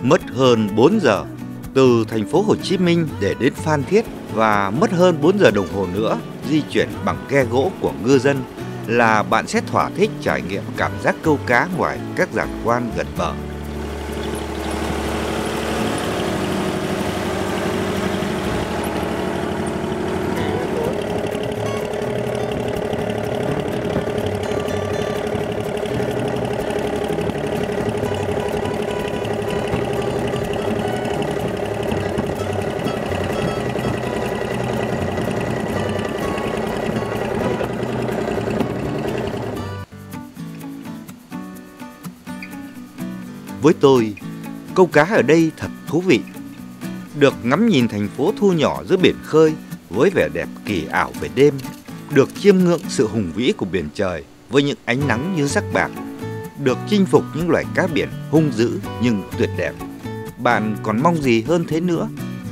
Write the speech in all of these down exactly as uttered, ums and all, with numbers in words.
Mất hơn bốn giờ từ thành phố Hồ Chí Minh để đến Phan Thiết và mất hơn bốn giờ đồng hồ nữa di chuyển bằng ghe gỗ của ngư dân là bạn sẽ thỏa thích trải nghiệm cảm giác câu cá ngoài các giàn khoan gần bờ. Với tôi, câu cá ở đây thật thú vị. Được ngắm nhìn thành phố thu nhỏ giữa biển khơi với vẻ đẹp kỳ ảo về đêm, được chiêm ngưỡng sự hùng vĩ của biển trời với những ánh nắng như sắc bạc, được chinh phục những loài cá biển hung dữ nhưng tuyệt đẹp. Bạn còn mong gì hơn thế nữa?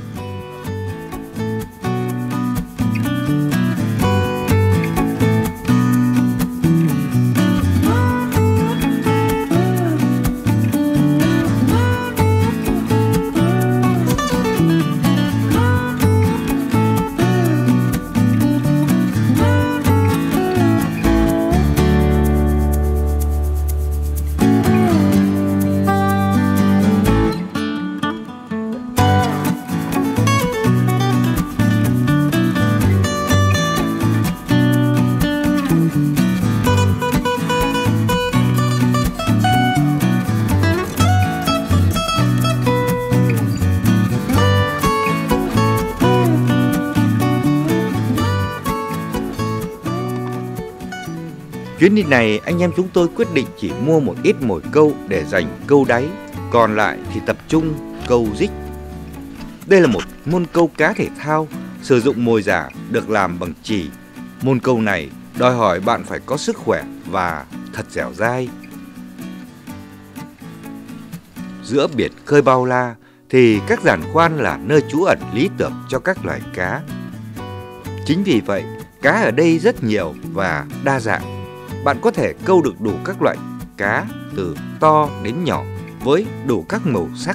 Chuyến đi này anh em chúng tôi quyết định chỉ mua một ít mồi câu để dành câu đáy, còn lại thì tập trung câu dích. Đây là một môn câu cá thể thao, sử dụng mồi giả được làm bằng chì. Môn câu này đòi hỏi bạn phải có sức khỏe và thật dẻo dai. Giữa biển khơi bao la thì các giàn khoan là nơi trú ẩn lý tưởng cho các loài cá. Chính vì vậy, cá ở đây rất nhiều và đa dạng. Bạn có thể câu được đủ các loại cá từ to đến nhỏ với đủ các màu sắc.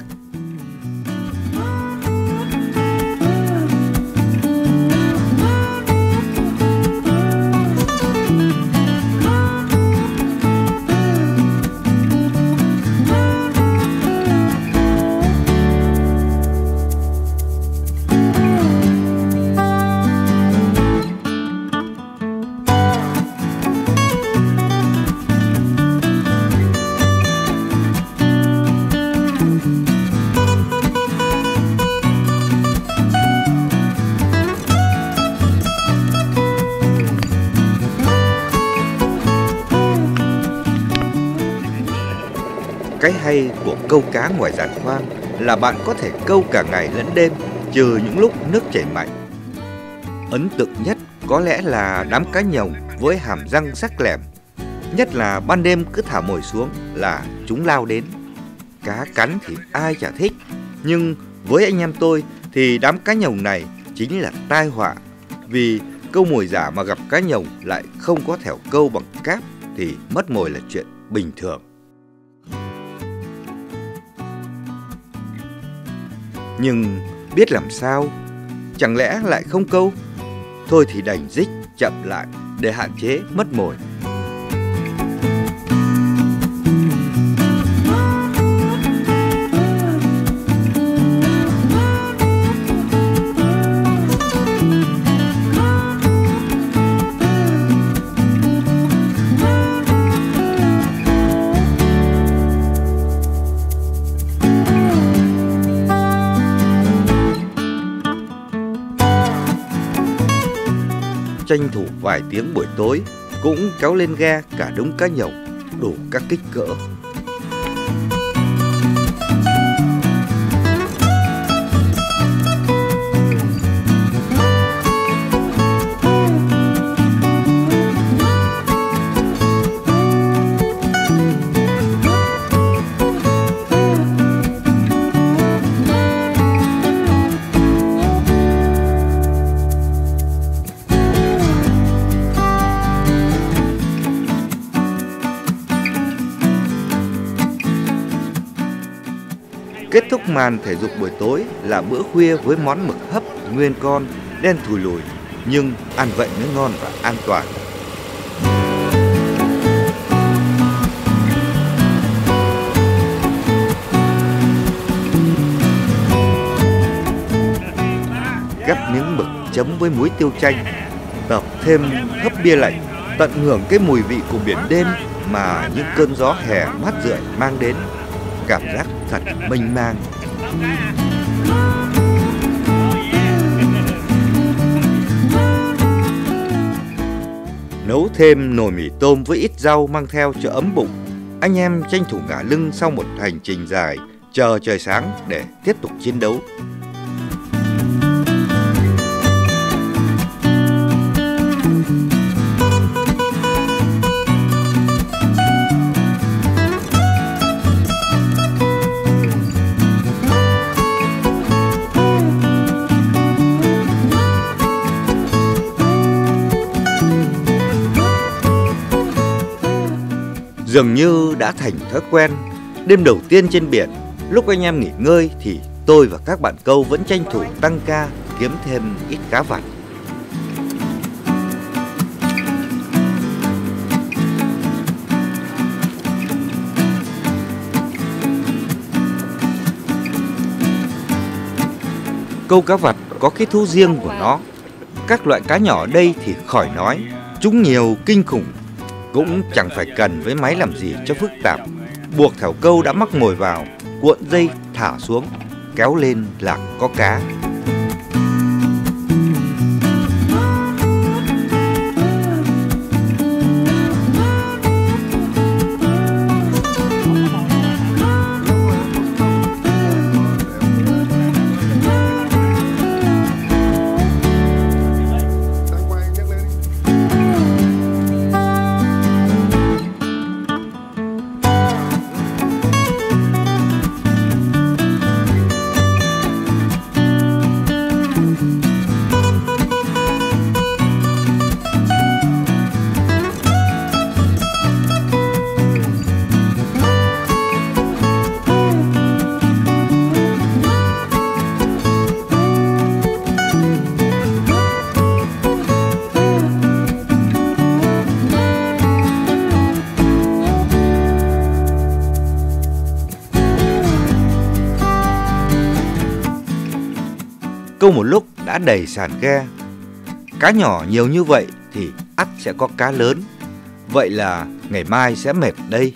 Cái hay của câu cá ngoài giàn khoan là bạn có thể câu cả ngày lẫn đêm, trừ những lúc nước chảy mạnh. Ấn tượng nhất có lẽ là đám cá nhồng với hàm răng sắc lẹm. Nhất là ban đêm cứ thả mồi xuống là chúng lao đến. Cá cắn thì ai chả thích, nhưng với anh em tôi thì đám cá nhồng này chính là tai họa. Vì câu mồi giả mà gặp cá nhồng lại không có thẻo câu bằng cáp thì mất mồi là chuyện bình thường. Nhưng biết làm sao, chẳng lẽ lại không câu? Thôi thì đành dích chậm lại để hạn chế mất mồi. Tranh thủ vài tiếng buổi tối cũng kéo lên ghe cả đống cá nhồng đủ các kích cỡ. Kết thúc màn thể dục buổi tối là bữa khuya với món mực hấp nguyên con, đen thùi lùi, nhưng ăn vậy mới ngon và an toàn. Gắp miếng mực chấm với muối tiêu chanh, tập thêm hấp bia lạnh, tận hưởng cái mùi vị của biển đêm mà những cơn gió hè mát rượi mang đến. Cảm giác thật mênh mang. Nấu thêm nồi mì tôm với ít rau mang theo cho ấm bụng. Anh em tranh thủ ngả lưng sau một hành trình dài, chờ trời sáng để tiếp tục chiến đấu. Dường như đã thành thói quen, đêm đầu tiên trên biển, lúc anh em nghỉ ngơi thì tôi và các bạn câu vẫn tranh thủ tăng ca kiếm thêm ít cá vặt. Câu cá vặt có cái thú riêng của nó. Các loại cá nhỏ ở đây thì khỏi nói, chúng nhiều kinh khủng. Cũng chẳng phải cần với máy làm gì cho phức tạp. Buộc thẻo câu đã mắc mồi vào, cuộn dây thả xuống, kéo lên là có cá. Câu một lúc đã đầy sàn ghe. Cá nhỏ nhiều như vậy thì ắt sẽ có cá lớn. Vậy là ngày mai sẽ mệt đây.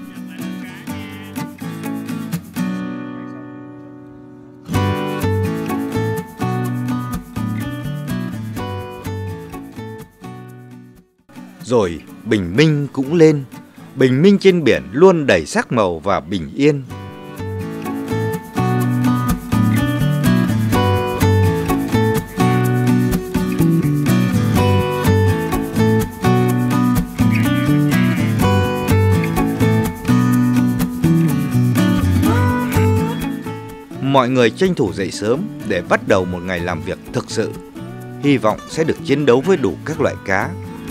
Rồi bình minh cũng lên. Bình minh trên biển luôn đầy sắc màu và bình yên. Mọi người tranh thủ dậy sớm để bắt đầu một ngày làm việc thực sự. Hy vọng sẽ được chiến đấu với đủ các loại cá.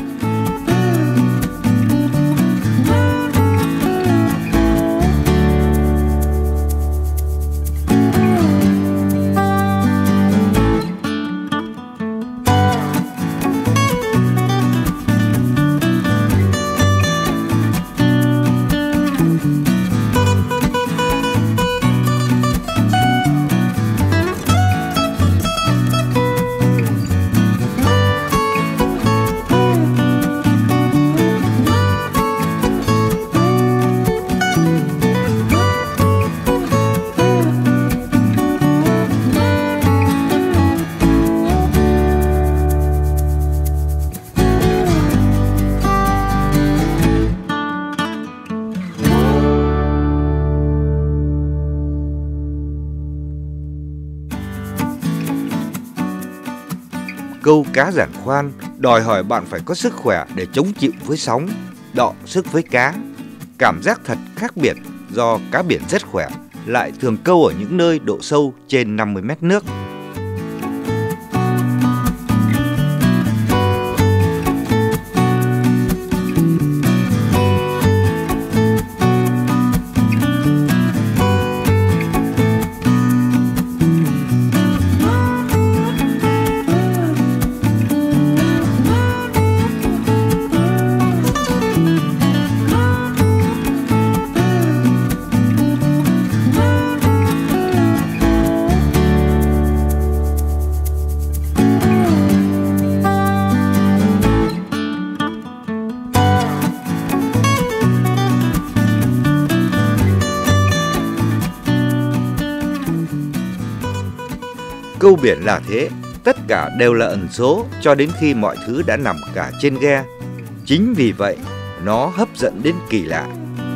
Câu cá giản khoan đòi hỏi bạn phải có sức khỏe để chống chịu với sóng, đọ sức với cá. Cảm giác thật khác biệt do cá biển rất khỏe, lại thường câu ở những nơi độ sâu trên năm mươi mét nước. Câu biển là thế, tất cả đều là ẩn số cho đến khi mọi thứ đã nằm cả trên ghe. Chính vì vậy, nó hấp dẫn đến kỳ lạ.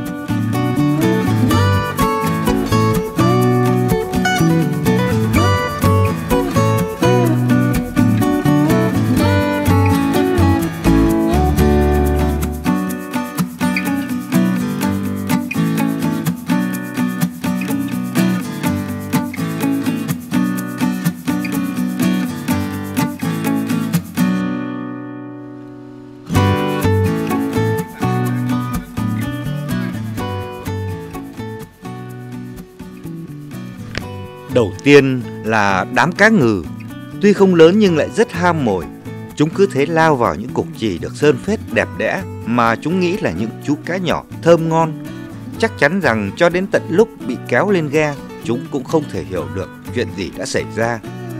Đầu tiên là đám cá ngừ. Tuy không lớn nhưng lại rất ham mồi. Chúng cứ thế lao vào những cục chì được sơn phết đẹp đẽ mà chúng nghĩ là những chú cá nhỏ thơm ngon. Chắc chắn rằng cho đến tận lúc bị kéo lên ghe, chúng cũng không thể hiểu được chuyện gì đã xảy ra.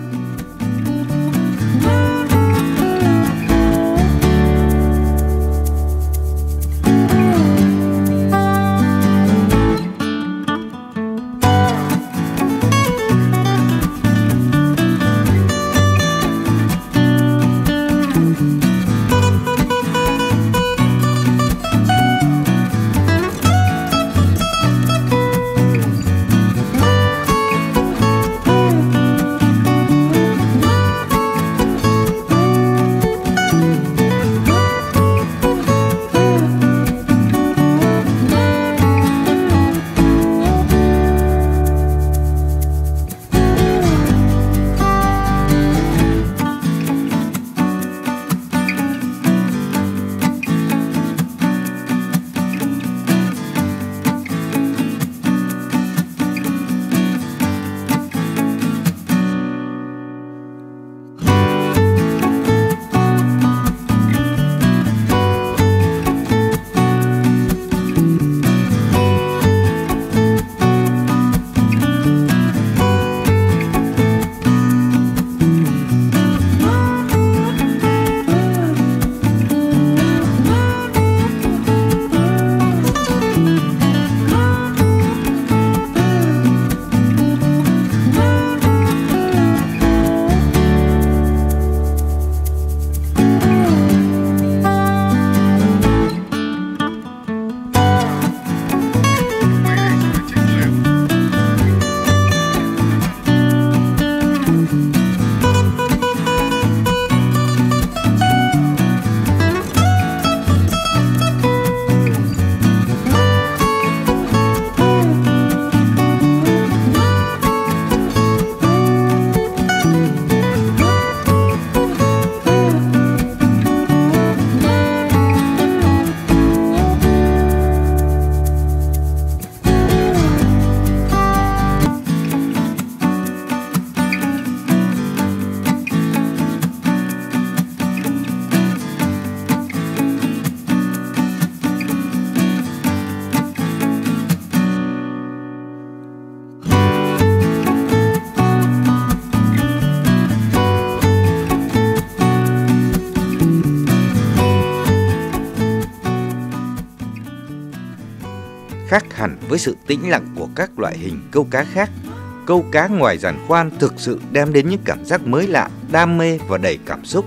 Khác hẳn với sự tĩnh lặng của các loại hình câu cá khác, câu cá ngoài giàn khoan thực sự đem đến những cảm giác mới lạ, đam mê và đầy cảm xúc.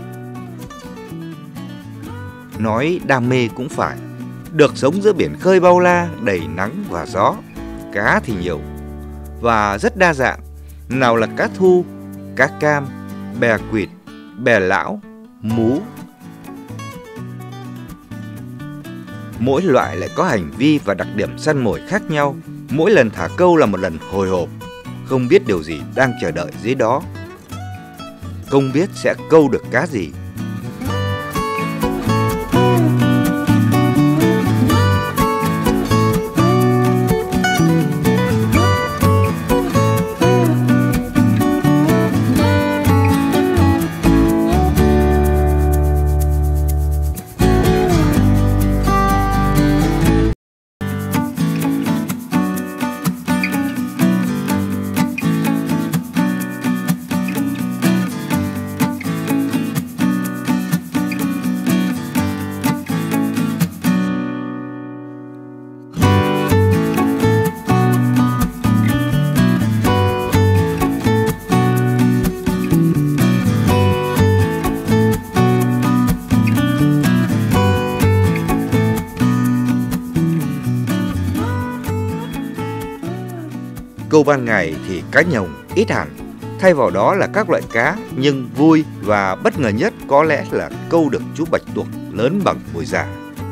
Nói đam mê cũng phải, được sống giữa biển khơi bao la, đầy nắng và gió. Cá thì nhiều và rất đa dạng, nào là cá thu, cá cam, bè quỵt, bè lão, mú. Mỗi loại lại có hành vi và đặc điểm săn mồi khác nhau. Mỗi lần thả câu là một lần hồi hộp, không biết điều gì đang chờ đợi dưới đó, không biết sẽ câu được cá gì. câu ban ngày thì cá nhồng ít hẳn. Thay vào đó là các loại cá, nhưng vui và bất ngờ nhất có lẽ là câu được chú bạch tuộc lớn bằng mùi giả.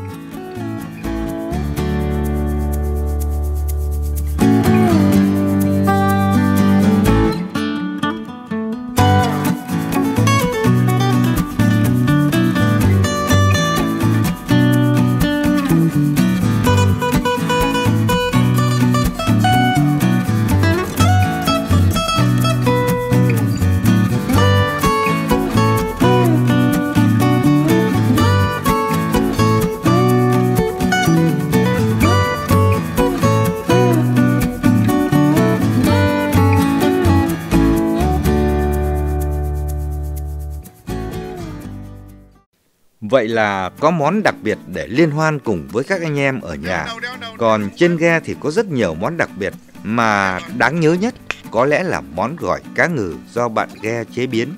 Vậy là có món đặc biệt để liên hoan cùng với các anh em ở nhà. Còn trên ghe thì có rất nhiều món đặc biệt, mà đáng nhớ nhất có lẽ là món gỏi cá ngừ do bạn ghe chế biến.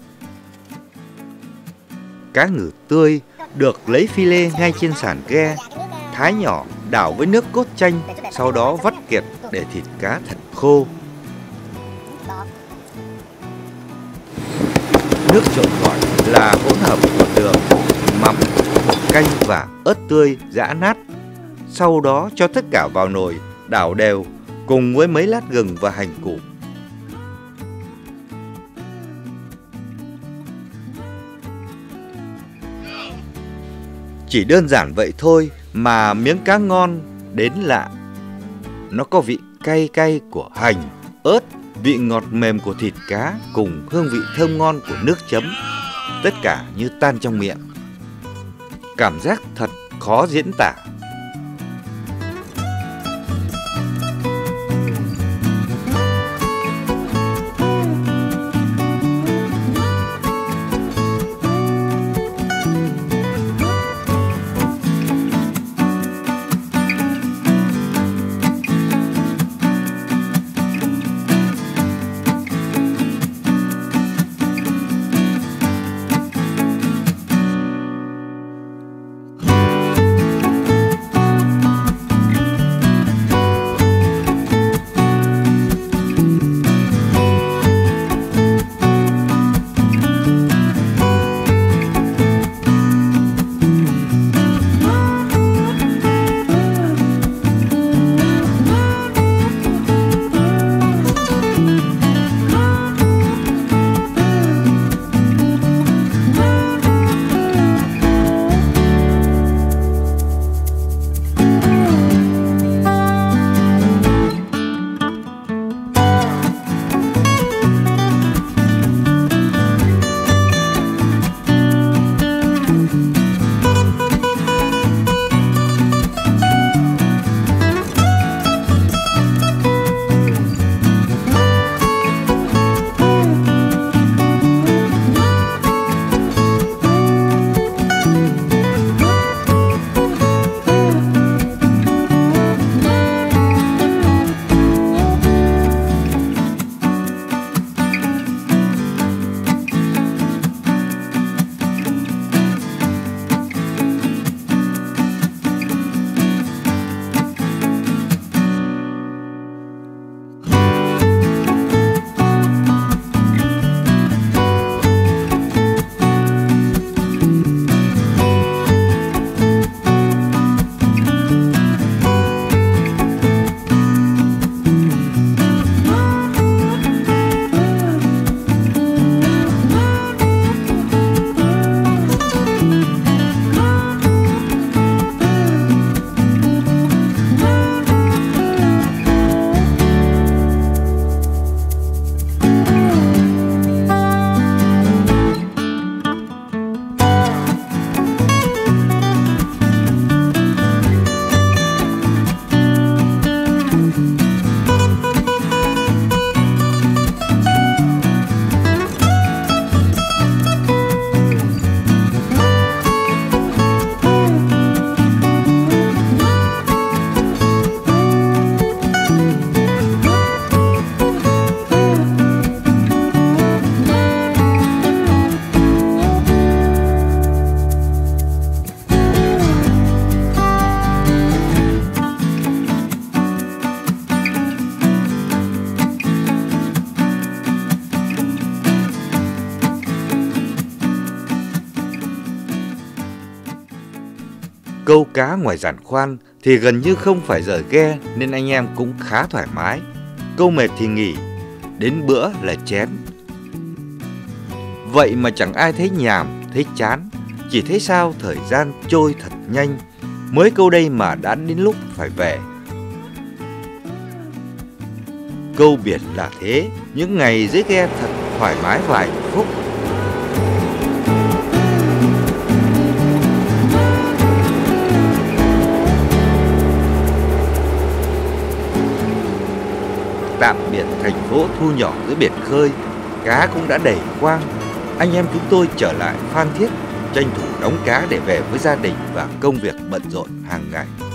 Cá ngừ tươi được lấy phi lê ngay trên sàn ghe, thái nhỏ, đảo với nước cốt chanh, sau đó vắt kiệt để thịt cá thật khô. Nước trộn gỏi là hỗn hợp của đường, mắm, bột canh và ớt tươi giã nát. Sau đó cho tất cả vào nồi, đảo đều cùng với mấy lát gừng và hành củ. Chỉ đơn giản vậy thôi mà miếng cá ngon đến lạ. Nó có vị cay cay của hành, ớt, vị ngọt mềm của thịt cá cùng hương vị thơm ngon của nước chấm. Tất cả như tan trong miệng. Cảm giác thật khó diễn tả. Câu cá ngoài giàn khoan thì gần như không phải giờ ghe nên anh em cũng khá thoải mái. Câu mệt thì nghỉ, đến bữa là chén. Vậy mà chẳng ai thấy nhàm, thấy chán, chỉ thấy sao thời gian trôi thật nhanh. Mới câu đây mà đã đến lúc phải về. Câu biển là thế, những ngày dưới ghe thật thoải mái và hạnh phúc. Tạm biệt thành phố thu nhỏ giữa biển khơi, cá cũng đã đầy khoang. Anh em chúng tôi trở lại Phan Thiết, tranh thủ đóng cá để về với gia đình và công việc bận rộn hàng ngày.